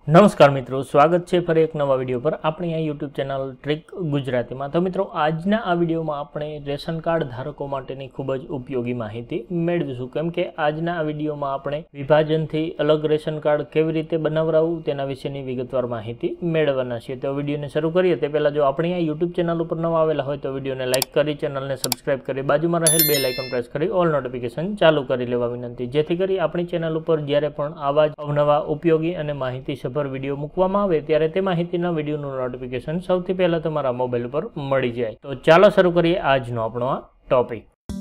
નમસ્કાર મિત્રો, સ્વાગત છે ફરી એક નવા વિડીયો પર આપણી આ યુટ્યુબ ચેનલ ટ્રીક ગુજરાતીમાં। તો મિત્રો, આજના આ વિડીયોમાં આપણે રેશન કાર્ડ ધારકો માટેની ખૂબ જ ઉપયોગી માહિતી મેળવીશું, કેમ કે આજના આ વિડીયોમાં આપણે વિભાજનથી અલગ રેશન કાર્ડ કેવી રીતે બનાવરાવવું તેના વિશેની વિગતવાર માહિતી મેળવવાના છીએ। તો વિડીયોને શરૂ કરીએ તે પહેલાં જો આપણી આ યુટ્યુબ ચેનલ ઉપર નવા આવેલા હોય તો વિડીયોને લાઇક કરી, ચેનલને સબસ્ક્રાઇબ કરી, બાજુમાં રહેલ બેલ આઇકન પ્રેસ કરી ઓલ નોટિફિકેશન ચાલુ કરી લેવા વિનંતી, જેથી કરી આપણી ચેનલ ઉપર જ્યારે પણ આવા જ અવનવા ઉપયોગી અને માહિતી પર વિડીયો મૂકવામાં આવે ત્યારે તે માહિતીના વિડીયોનું નોટિફિકેશન સૌથી પહેલા તમારા મોબાઈલ પર મળી જાય। તો ચાલો શરૂ કરીએ આજનો આપણો આ ટોપિક।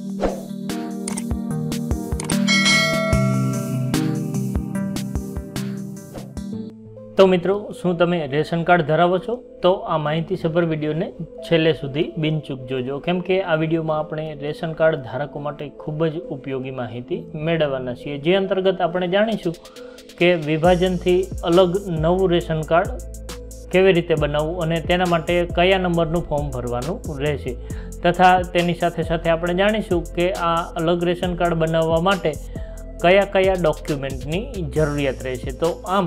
તો મિત્રો, શું તમે રેશન કાર્ડ ધરાવો છો? તો આ માહિતીસભર વિડીયોને છેલ્લે સુધી બિનચૂક જોજો, કેમ કે આ વિડીયોમાં આપણે રેશન કાર્ડ ધારકો માટે ખૂબ જ ઉપયોગી માહિતી મેળવવાના છીએ, જે અંતર્ગત આપણે જાણીશું કે વિભાજનથી અલગ નવું રેશન કાર્ડ કેવી રીતે બનાવવું અને તેના માટે કયા નંબરનું ફોર્મ ભરવાનું રહેશે, તથા તેની સાથે સાથે આપણે જાણીશું કે આ અલગ રેશન કાર્ડ બનાવવા માટે કયા કયા ડોક્યુમેન્ટની જરૂરિયાત રહેશે। તો આમ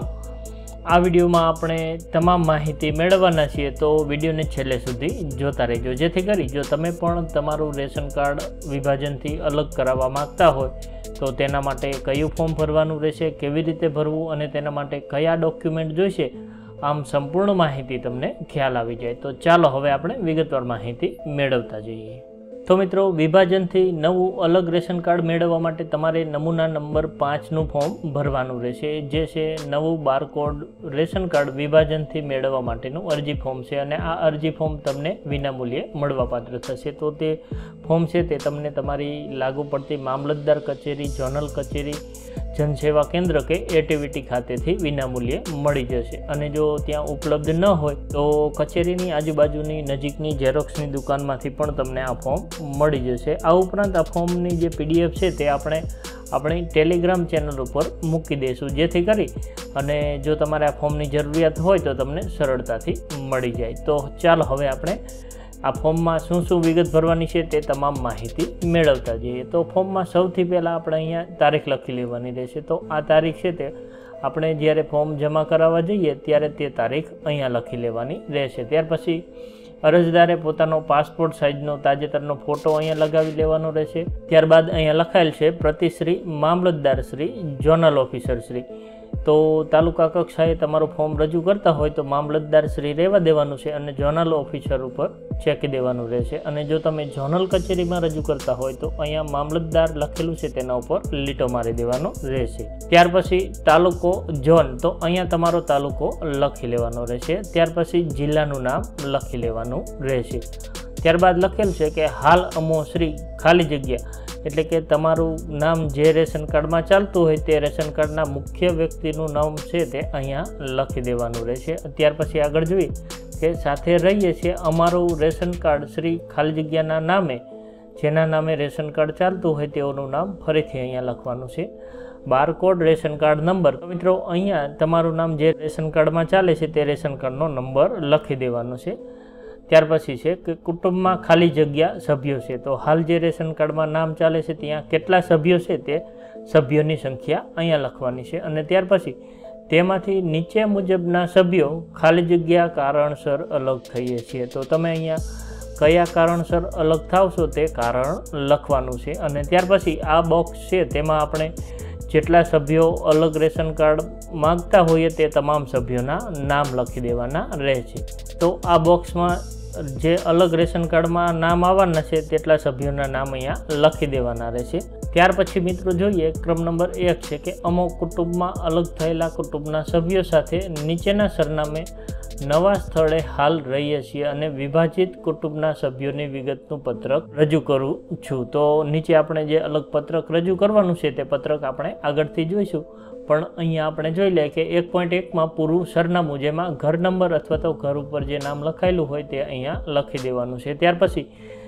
આ વિડીયોમાં આપણે તમામ માહિતી મેળવવાના છીએ, તો વિડીયોને છેલ્લે સુધી જોતા રહેજો, જેથી કરી જો તમે પણ તમારું રેશન કાર્ડ વિભાજનથી અલગ કરાવવા માગતા હોય તો તેના માટે કયું ફોર્મ ભરવાનું રહેશે, કેવી રીતે ભરવું અને તેના માટે કયા ડોક્યુમેન્ટ જોઈશે, આમ સંપૂર્ણ માહિતી તમને ખ્યાલ આવી જાય। તો ચાલો હવે આપણે વિગતવાર માહિતી મેળવતા જઈએ। તો મિત્રો, વિભાજનથી નવું અલગ રેશન કાર્ડ મેળવવા માટે તમારે નમૂના નંબર 5નું ફોર્મ ભરવાનું રહેશે, જે છે નવું બારકોડ રેશન કાર્ડ વિભાજનથી મેળવવા માટેનું અરજી ફોર્મ છે, અને આ અરજી ફોર્મ તમને વિનામૂલ્યે મળવાપાત્ર થશે। તો તે ફોર્મ છે તે તમને તમારી લાગુ પડતી મામલતદાર કચેરી, ઝોનલ કચેરી, જનસેવા કેન્દ્ર કે એટીવીટી ખાતેથી વિનામૂલ્યે મળી જશે, અને જો ત્યાં ઉપલબ્ધ ન હોય તો કચેરીની આજુબાજુની નજીકની ઝેરોક્સની દુકાનમાંથી પણ તમને આ ફોર્મ મળી જશે। આ ઉપરાંત આ ફોર્મની જે પીડીએફ છે તે આપણે આપણી ટેલિગ્રામ ચેનલ ઉપર મૂકી દઈશું, જેથી કરી અને જો તમારે આ ફોર્મની જરૂરિયાત હોય તો તમને સરળતાથી મળી જાય। તો ચાલો હવે આપણે આ ફોર્મમાં શું શું વિગત ભરવાની છે તે તમામ માહિતી મેળવતા જઈએ। તો ફોર્મમાં સૌથી પહેલાં આપણે અહીંયા તારીખ લખી લેવાની રહેશે। તો આ તારીખ છે તે આપણે જ્યારે ફોર્મ જમા કરાવવા જઈએ ત્યારે તે તારીખ અહીંયા લખી લેવાની રહેશે। ત્યાર પછી અરજદારે પોતાનો પાસપોર્ટ સાઇઝનો તાજેતરનો ફોટો અહીંયા લગાવી લેવાનો રહેશે। ત્યારબાદ અહીંયા લખાયેલ છે પ્રતિશ્રી મામલતદાર શ્રી, ઝોનલ ઓફિસર શ્રી। તો તાલુકા કક્ષાએ તમારું ફોર્મ રજૂ કરતા હોય તો મામલતદાર શ્રી રહેવા દેવાનું છે અને ઝોનલ ઓફિસર ઉપર ચેકી દેવાનું રહેશે, અને જો તમે ઝોનલ કચેરીમાં રજૂ કરતા હોય તો અહીંયા મામલતદાર લખેલું છે તેના ઉપર લીટો મારી દેવાનો રહેશે। ત્યાર પછી તાલુકો, ઝોન, તો અહીંયા તમારો તાલુકો લખી લેવાનો રહેશે। ત્યાર પછી જિલ્લાનું નામ લખી લેવાનું રહેશે। ત્યારબાદ લખેલું છે કે હાલ અમો શ્રી ખાલી જગ્યા, એટલે કે તમારું નામ જે રેશન કાર્ડમાં ચાલતું હોય તે રેશન કાર્ડના મુખ્ય વ્યક્તિનું નામ છે તે અહીંયા લખી દેવાનું રહેશે। ત્યાર પછી આગળ જોઈએ કે સાથે રહીએ છીએ અમારું રેશન કાર્ડ શ્રી ખાલી જગ્યાના નામે, જેના નામે રેશન કાર્ડ ચાલતું હોય તેઓનું નામ ફરીથી અહીંયા લખવાનું છે। બારકોડ રેશન કાર્ડ નંબર, મિત્રો અહીંયા તમારું નામ જે રેશન કાર્ડમાં ચાલે છે તે રેશન કાર્ડનો નંબર લખી દેવાનો છે। ત્યાર પછી છે કે કુટુંબમાં ખાલી જગ્યા સભ્યો છે, તો હાલ જે રેશન કાર્ડમાં નામ ચાલે છે ત્યાં કેટલા સભ્યો છે તે સભ્યોની સંખ્યા અહીંયા લખવાની છે, અને ત્યાર પછી તેમાંથી નીચે મુજબના સભ્યો ખાલી જગ્યા કારણસર અલગ થઈએ છીએ, તો તમે અહીંયા કયા કારણસર અલગ થાવશો તે કારણ લખવાનું છે। અને ત્યાર પછી આ બોક્સ છે તેમાં આપણે જેટલા સભ્યો અલગ રેશન કાર્ડ માગતા હોઈએ તે તમામ સભ્યોના નામ લખી દેવાના રહેશે। તો આ બોક્સમાં જે અલગ રેશન કાર્ડમાં નામ આવવાના છે તેટલા સભ્યોના નામ અહીંયા લખી દેવાના રહેશે। ત્યાર પછી મિત્રો જોઈએ ક્રમ નંબર 1 છે કે અમુક કુટુંબમાં અલગ થયેલા કુટુંબના સભ્યો સાથે નીચેના સરનામે નવા સ્થળે હાલ રહીએ છીએ અને વિભાજિત કુટુંબના સભ્યોની વિગતનું પત્રક રજૂ કરું છું। તો નીચે આપણે જે અલગ પત્રક રજૂ કરવાનું છે તે પત્રક આપણે આગળથી જોઈશું, પણ અહીંયા આપણે જોઈ લઈએ કે 1.1માં પૂરું સરનામું, જેમાં ઘર નંબર અથવા તો ઘર ઉપર જે નામ લખાયેલું હોય તે અહીંયા લખી દેવાનું છે। ત્યાર પછી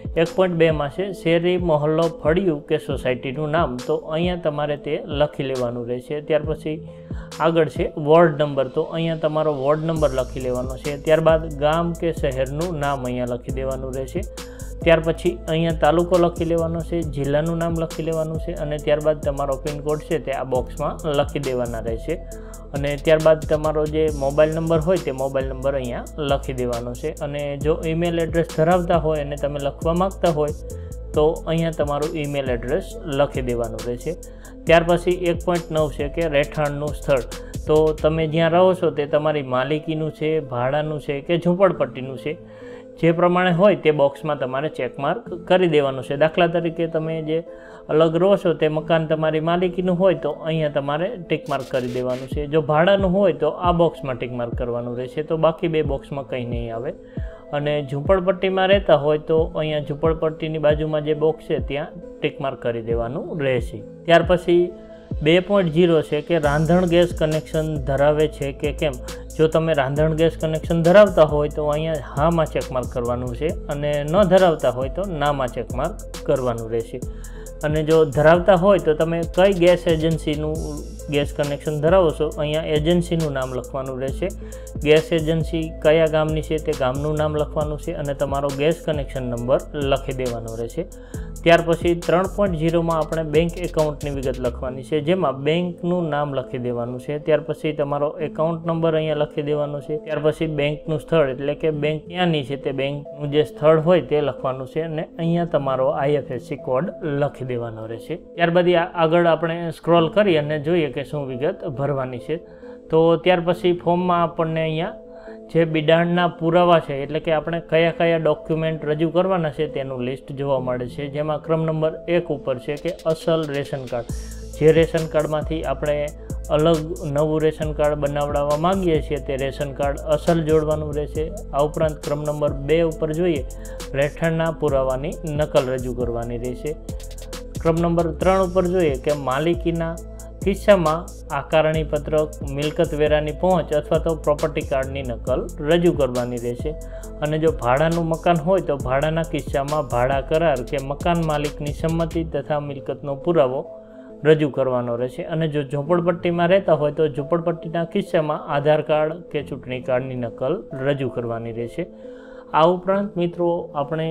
1.2માં છે શેરી, મહોલ્લો, ફળિયું કે સોસાયટીનું નામ, તો અહીંયા તમારે તે લખી લેવાનું રહેશે। ત્યાર પછી આગળ છે વોર્ડ નંબર, તો અહીંયા તમારો વોર્ડ નંબર લખી લેવાનો છે। ત્યારબાદ ગામ કે શહેરનું નામ અહીંયા લખી દેવાનું રહેશે। ત્યાર પછી અહીંયા તાલુકો લખી લેવાનો છે, જિલ્લાનું નામ લખી લેવાનું છે અને ત્યારબાદ તમારો પિનકોડ છે તે આ બોક્સમાં લખી દેવાના રહેશે। અને ત્યારબાદ તમારો જે મોબાઈલ નંબર હોય તે મોબાઈલ નંબર અહીંયા લખી દેવાનો છે. અને જો ઈમેલ એડ્રેસ ધરાવતા હોય અને તમે લખવા માગતા હોય તો અહીંયા તમારું ઈમેલ એડ્રેસ લખી દેવાનું રહેશે. ત્યાર પછી 1.9 છે કે રહેઠાણનું સ્થળ. તો તમે જ્યાં રહો છો તે તમારી માલિકીનું છે, ભાડાનું છે કે ઝૂંપડપટ્ટીનું છે, જે પ્રમાણે હોય તે બોક્સમાં તમારે ચેકમાર્ક કરી દેવાનું છે. દાખલા તરીકે તમે જે અલગ રહો છો તે મકાન તમારી માલિકીનું હોય તો અહીંયા તમારે ટિકમાર્ક કરી દેવાનું છે. જો ભાડાનું હોય તો આ બોક્સમાં ટિકમાર્ક કરવાનું રહેશે, તો બાકી બે બોક્સમાં કંઈ નહીં આવે. અને ઝૂંપડપટ્ટીમાં રહેતા હોય તો અહીંયા ઝૂંપડપટ્ટીની બાજુમાં જે બોક્સ છે ત્યાં ટિકમાર્ક કરી દેવાનું રહેશે. ત્યાર પછી 2.0 છે કે રાંધણ ગેસ કનેક્શન ધરાવે છે કે કેમ. જો તમે રાંધણ ગેસ કનેક્શન ધરાવતા હોય તો અહીંયા હામાં ચેકમાર્ક કરવાનું છે, અને ન ધરાવતા હોય તો નામાં ચેકમાર્ક કરવાનું રહેશે. અને જો ધરાવતા હોય તો તમે કઈ ગેસ એજન્સીનું ગેસ કનેક્શન ધરાવો છો, અહીંયા એજન્સીનું નામ લખવાનું રહેશે. ગેસ એજન્સી કયા ગામની છે તે ગામનું નામ લખવાનું છે, અને તમારો ગેસ કનેક્શન નંબર લખી દેવાનો રહેશે. ત્યાર પછી 3.0માં આપણે બેંક એકાઉન્ટની વિગત લખવાની છે, જેમાં બેંકનું નામ લખી દેવાનું છે. ત્યાર પછી તમારો એકાઉન્ટ નંબર અહીંયા લખી દેવાનો છે. ત્યાર પછી બેંકનું સ્થળ એટલે કે બેંક ક્યાંની છે તે બેંકનું જે સ્થળ હોય તે લખવાનું છે, અને અહીંયા તમારો IFSC કોડ લખી દેવાનો રહેશે. ત્યારબાદ આગળ આપણે સ્ક્રોલ કરી અને જોઈએ કે શું વિગત ભરવાની છે. તો ત્યાર પછી ફોર્મમાં આપણને અહીંયા જે બિડાણના પુરાવા છે એટલે કે આપણે કયા કયા ડોક્યુમેન્ટ રજૂ કરવાના છે તેનું લિસ્ટ જોવા મળે છે, જેમાં ક્રમ નંબર 1 ઉપર છે કે અસલ રેશન કાર્ડ. જે રેશન કાર્ડમાંથી આપણે અલગ નવું રેશન કાર્ડ બનાવડાવવા માંગીએ છીએ તે રેશન કાર્ડ અસલ જોડવાનું રહેશે. આ ઉપરાંત ક્રમ નંબર 2 ઉપર જોઈએ રહેઠાણના પુરાવાની નકલ રજૂ કરવાની રહેશે. ક્રમ નંબર 3 ઉપર જોઈએ કે માલિકીના કિસ્સામાં આકારણી પત્રક, મિલકત વેરાની પહોંચ અથવા તો પ્રોપર્ટી કાર્ડની નકલ રજૂ કરવાની રહેશે. અને જો ભાડાનું મકાન હોય તો ભાડાના કિસ્સામાં ભાડા કરાર કે મકાન માલિકની સંમતિ તથા મિલકતનો પુરાવો રજૂ કરવાનો રહેશે. અને જો ઝૂંપડપટ્ટીમાં રહેતા હોય તો ઝૂંપડપટ્ટીના કિસ્સામાં આધાર કાર્ડ કે ચૂંટણી કાર્ડની નકલ રજૂ કરવાની રહેશે. આ ઉપરાંત મિત્રો આપણે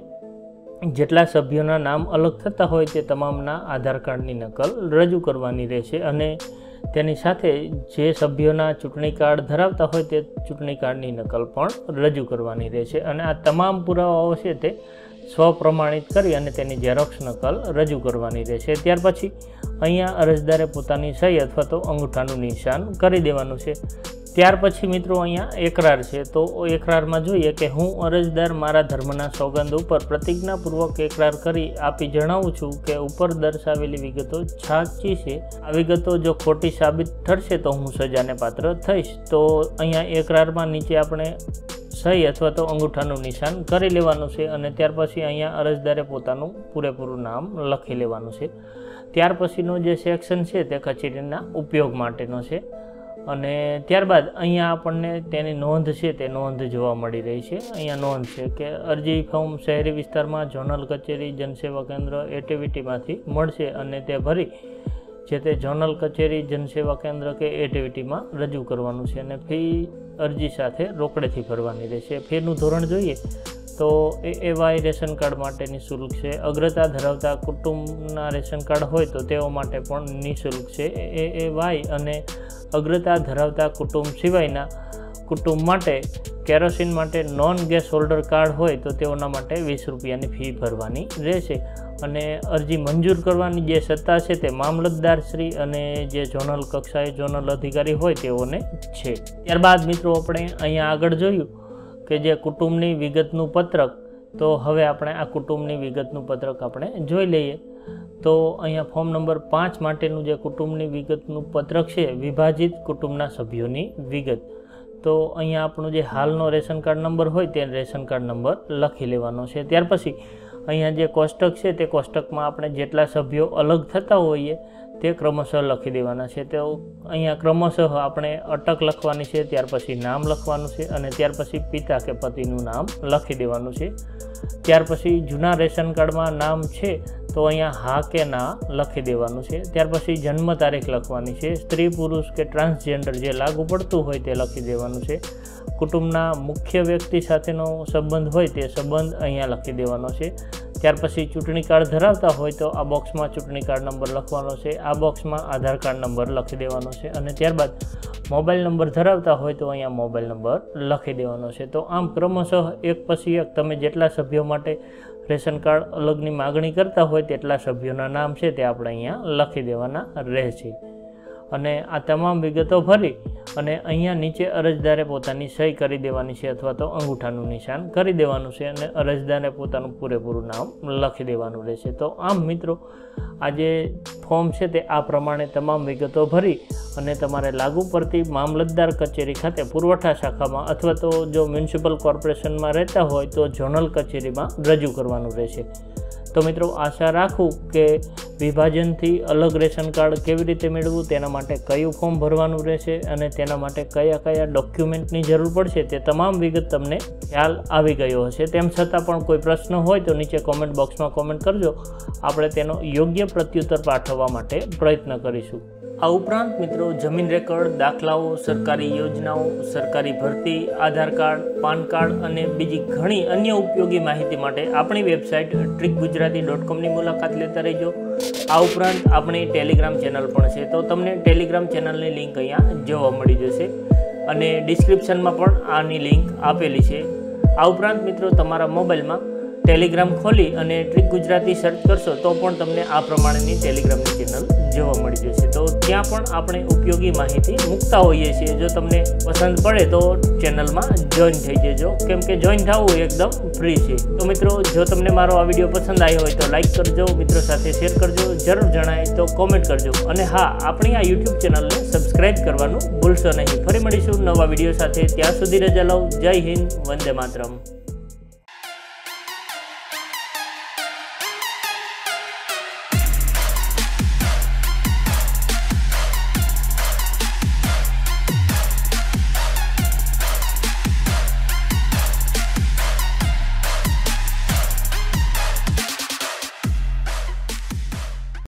જેટલા સભ્યોના નામ અલગ થતા હોય તે તમામના આધાર કાર્ડની નકલ રજૂ કરવાની રહેશે. અને તેની સાથે જે સભ્યોના ચૂંટણી કાર્ડ ધરાવતા હોય તે ચૂંટણી કાર્ડની નકલ પણ રજૂ કરવાની રહેશે. અને આ તમામ પુરાવાઓ છે તે સ્વપ્રમાણિત કરી અને તેની ઝેરોક્ષ નકલ રજૂ કરવાની રહેશે. ત્યાર પછી અહીંયા અરજદારે પોતાની સહી અથવા તો અંગૂઠાનું નિશાન કરી દેવાનું છે. ત્યાર પછી મિત્રો અહીંયા એકરાર છે. તો એકરારમાં જોઈએ કે હું અરજદાર મારા ધર્મના સોગંદ ઉપર પ્રતિજ્ઞાપૂર્વક એકરાર કરી આપી જણાવું છું કે ઉપર દર્શાવેલી વિગતો સાચી છે. આ વિગતો જો ખોટી સાબિત ઠરશે તો હું સજાને પાત્ર થઈશ. તો અહીંયા એકરારમાં નીચે આપણે સહી અથવા તો અંગૂઠાનું નિશાન કરી લેવાનું છે. અને ત્યાર પછી અહીંયા અરજદારે પોતાનું પૂરેપૂરું નામ લખી લેવાનું છે. ત્યાર પછીનો જે સેક્શન છે તે કચેરીના ઉપયોગ માટેનો છે. અને ત્યારબાદ અહીંયા આપણને તેની નોંધ છે તે નોંધ જોવા મળી રહી છે. અહીંયા નોંધ છે કે અરજી ફોર્મ શહેરી વિસ્તારમાં ઝોનલ કચેરી જનસેવા કેન્દ્ર એટીવીટીમાંથી મળશે અને તે ભરી જે તે ઝોનલ કચેરી જનસેવા કેન્દ્ર કે એટીવીટીમાં રજૂ કરવાનું છે. અને ફી અરજી સાથે રોકડેથી ભરવાની રહેશે. ફીનું ધોરણ જોઈએ તો AAY રેશન કાર્ડ માટે નિઃશુલ્ક છે. અગ્રતા ધરાવતા કુટુંબના રેશન કાર્ડ હોય તો તેઓ માટે પણ નિઃશુલ્ક છે. AAY અને અગ્રતા ધરાવતા કુટુંબ સિવાયના કુટુંબ માટે કેરોસીન માટે નોન ગેસ હોલ્ડર કાર્ડ હોય તો તેઓના માટે 20 રૂપિયાની ફી ભરવાની રહેશે. અને અરજી મંજૂર કરવાની જે સત્તા છે તે મામલતદાર શ્રી અને જે ઝોનલ કક્ષાએ ઝોનલ અધિકારી હોય તેઓને છે. ત્યારબાદ મિત્રો આપણે અહીંયા આગળ જોયું કે જે કુટુંબની વિગતનું પત્રક, તો હવે આપણે આ કુટુંબની વિગતનું પત્રક આપણે જોઈ લઈએ. તો અહીંયા ફોર્મ નંબર 5 માટેનું જે કુટુંબની વિગતનું પત્રક છે, વિભાજિત કુટુંબના સભ્યોની વિગત. તો અહીંયા આપણું જે હાલનો રેશન કાર્ડ નંબર હોય તે રેશન કાર્ડ નંબર લખી લેવાનો છે. ત્યાર પછી અહીંયા જે કોષ્ટક છે તે કોષ્ટકમાં આપણે જેટલા સભ્યો અલગ થતા હોઈએ તે ક્રમશઃ લખી દેવાના છે. તો અહીંયા ક્રમશઃ આપણે અટક લખવાની છે, ત્યાર પછી નામ લખવાનું છે, અને ત્યાર પછી પિતા કે પતિનું નામ લખી દેવાનું છે. ત્યાર પછી જૂના રેશન કાર્ડમાં નામ છે તો અહીંયા હા કે ના લખી દેવાનું છે. ત્યાર પછી જન્મ તારીખ લખવાની છે. સ્ત્રી પુરુષ કે ટ્રાન્સજેન્ડર જે લાગુ પડતું હોય તે લખી દેવાનું છે. કુટુંબના મુખ્ય વ્યક્તિ સાથેનો સંબંધ હોય તે સંબંધ અહીંયા લખી દેવાનો છે. ત્યાર પછી ચૂંટણી કાર્ડ ધરાવતા હોય તો આ બોક્સમાં ચૂંટણી કાર્ડ નંબર લખવાનો છે, આ બોક્સમાં આધાર કાર્ડ નંબર લખી દેવાનો છે અને ત્યારબાદ મોબાઈલ નંબર ધરાવતા હોય તો અહીંયા મોબાઈલ નંબર લખી દેવાનો છે। તો આમ ક્રમશઃ એક પછી એક તમે જેટલા સભ્યો માટે રેશન કાર્ડ અલગની માગણી કરતા હોય તેટલા સભ્યોના નામ છે તે આપણે અહીંયા લખી દેવાના રહેશે અને આ તમામ વિગતો ભરી અને અહીંયા નીચે અરજદારે પોતાની સહી કરી દેવાની છે અથવા તો અંગૂઠાનું નિશાન કરી દેવાનું છે અને અરજદારે પોતાનું પૂરેપૂરું નામ લખી દેવાનું રહેશે। તો આમ મિત્રો આ જે ફોર્મ છે તે આ પ્રમાણે તમામ વિગતો ભરી અને તમારે લાગુ પડતી મામલતદાર કચેરી ખાતે પુરવઠા શાખામાં અથવા તો જો મ્યુનિસિપલ કોર્પોરેશનમાં રહેતા હોય તો ઝોનલ કચેરીમાં રજૂ કરવાનું રહેશે। તો મિત્રો આશા રાખું કે વિભાજનથી અલગ રેશન કાર્ડ કેવી રીતે મેળવવું, તેના માટે કયું ફોર્મ ભરવાનું રહેશે અને તેના માટે કયા કયા ડોક્યુમેન્ટની જરૂર પડશે તે તમામ વિગત તમને ખ્યાલ આવી ગયો હશે। તેમ છતાં પણ કોઈ પ્રશ્ન હોય તો નીચે કોમેન્ટ બોક્સમાં કોમેન્ટ કરજો, આપણે તેનો યોગ્ય પ્રત્યુત્તર પાઠવવા માટે પ્રયત્ન કરીશું। આ ઉપરાંત મિત્રો જમીન રેકર્ડ, દાખલાઓ, સરકારી યોજનાઓ, સરકારી ભરતી, આધાર કાર્ડ, પાન કાર્ડ અને બીજી ઘણી અન્ય ઉપયોગી માહિતી માટે આપણી વેબસાઇટ tricgujarati.com ની મુલાકાત લેતા રહેજો। આ ઉપરાંત આપણી ટેલિગ્રામ ચેનલ પણ છે, તો તમને ટેલિગ્રામ ચેનલની લિંક અહીંયા જોવા મળી જશે અને ડિસ્ક્રિપ્શનમાં પણ આની લિંક આપેલી છે। આ ઉપરાંત મિત્રો તમારા મોબાઈલમાં ટેલિગ્રામ ખોલી અને ટ્રીક ગુજરાતી સર્ચ કરશો તો પણ તમને આ પ્રમાણેની ટેલિગ્રામની ચેનલ જોવા મળી જશે। તો ત્યાં પણ આપણે ઉપયોગી માહિતી મૂકતા હોઈએ છીએ, જો તમને પસંદ પડે તો ચેનલમાં જોઈન થઈ જજો, કેમ કે જોઈન થવું એકદમ ફ્રી છે। તો મિત્રો જો તમને મારો આ વિડીયો પસંદ આવ્યો હોય તો લાઈક કરજો, મિત્રો સાથે શેર કરજો, જરૂર જણાય તો કોમેન્ટ કરજો અને હા, આપણી આ યુટ્યુબ ચેનલને સબસ્ક્રાઈબ કરવાનું ભૂલશો નહીં। ફરી મળીશું નવા વિડીયો સાથે, ત્યાં સુધી રજા લો। જય હિન્દ, વંદે માતરમ।